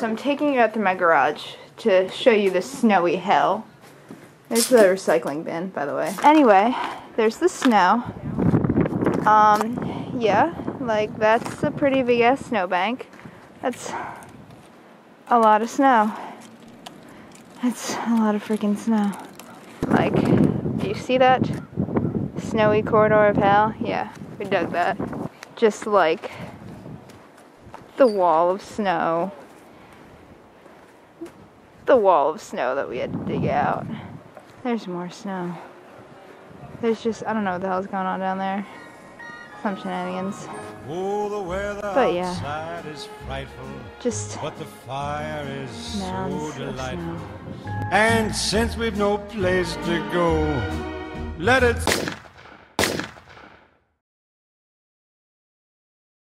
so I'm taking you out through my garage to show you the snowy hell. There's the recycling bin, by the way. Anyway, there's the snow. Yeah, like that's a pretty big ass snowbank. That's a lot of snow. That's a lot of freaking snow. Like, do you see that? Snowy corridor of hell? Yeah, we dug that. Just like the wall of snow. The wall of snow that we had to dig out. There's more snow. There's just, I don't know what the hell's going on down there. Some shenanigans. Oh, the weather but yeah, outside is frightful, just but the fire is so mounds delightful. And since we've no place to go, let it